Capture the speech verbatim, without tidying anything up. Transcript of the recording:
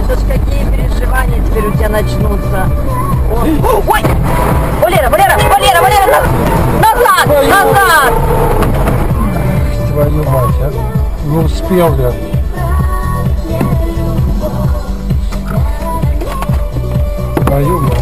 это ж какие переживания теперь у тебя начнутся. Ой, ой! Валера, Валера, Валера, Валера, назад, Твою... назад! Твою мать, а? Не успел я. Твою мать.